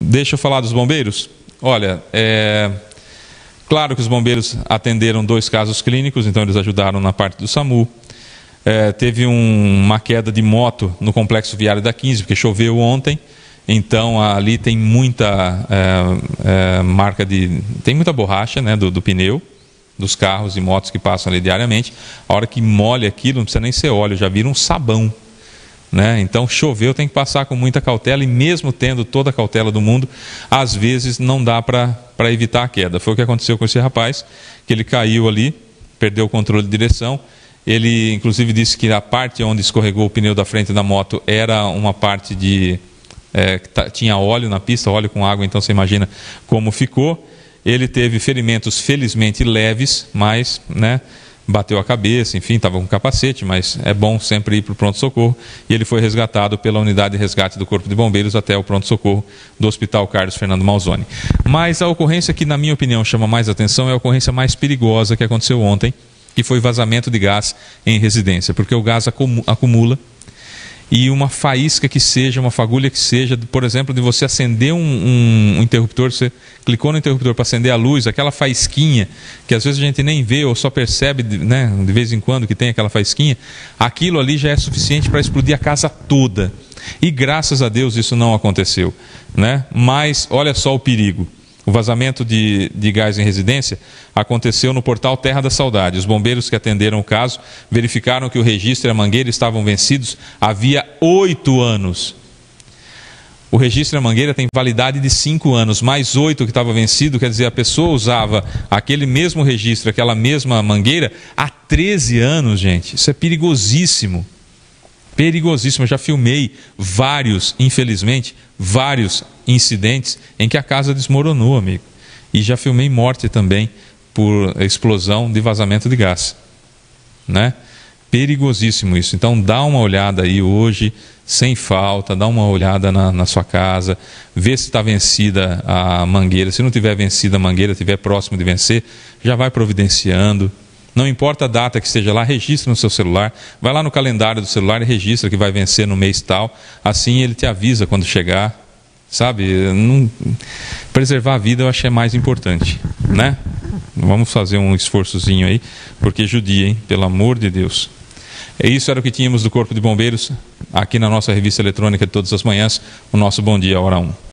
Deixa eu falar dos bombeiros. Olha, claro que os bombeiros atenderam 2 casos clínicos, então eles ajudaram na parte do SAMU. Teve uma queda de moto no complexo viário da 15, porque choveu ontem, então ali tem muita tem muita borracha, né, do pneu, dos carros e motos que passam ali diariamente. A hora que molha aquilo, não precisa nem ser óleo, já vira um sabão. Né? Então choveu, tem que passar com muita cautela, e mesmo tendo toda a cautela do mundo, às vezes não dá para evitar a queda. Foi o que aconteceu com esse rapaz, que ele caiu ali, perdeu o controle de direção. Ele inclusive disse que a parte onde escorregou o pneu da frente da moto era uma parte que tinha óleo na pista, óleo com água, então você imagina como ficou. Ele teve ferimentos felizmente leves, mas, né, bateu a cabeça, enfim, estava com capacete, mas é bom sempre ir para o pronto-socorro. E ele foi resgatado pela unidade de resgate do Corpo de Bombeiros até o pronto-socorro do Hospital Carlos Fernando Malzone. Mas a ocorrência que, na minha opinião, chama mais atenção é a ocorrência mais perigosa que aconteceu ontem, que foi vazamento de gás em residência, porque o gás acumula. E uma faísca que seja, uma fagulha que seja, por exemplo, de você acender um interruptor, você clicou no interruptor para acender a luz, aquela faísquinha, que às vezes a gente nem vê ou só percebe, né, de vez em quando que tem aquela faísquinha, aquilo ali já é suficiente para explodir a casa toda. E graças a Deus isso não aconteceu, né? Mas olha só o perigo. O vazamento de gás em residência aconteceu no portal Terra da Saudade. Os bombeiros que atenderam o caso verificaram que o registro e a mangueira estavam vencidos havia 8 anos. O registro e a mangueira tem validade de 5 anos, mais 8 que estava vencido, quer dizer, a pessoa usava aquele mesmo registro, aquela mesma mangueira, há 13 anos, gente. Isso é perigosíssimo. Perigosíssimo. Eu já filmei infelizmente, vários incidentes em que a casa desmoronou, amigo. E já filmei morte também por explosão de vazamento de gás, né? Perigosíssimo isso. Então dá uma olhada aí hoje, sem falta, dá uma olhada na sua casa, vê se está vencida a mangueira. Se não tiver vencida a mangueira, estiver próximo de vencer, já vai providenciando. Não importa a data que esteja lá, registra no seu celular, vai lá no calendário do celular e registra que vai vencer no mês tal, assim ele te avisa quando chegar, sabe? Preservar a vida eu acho que é mais importante, né? Vamos fazer um esforçozinho aí, porque judia, hein? Pelo amor de Deus. Isso era o que tínhamos do Corpo de Bombeiros, aqui na nossa revista eletrônica de todas as manhãs, o nosso Bom Dia, Hora 1.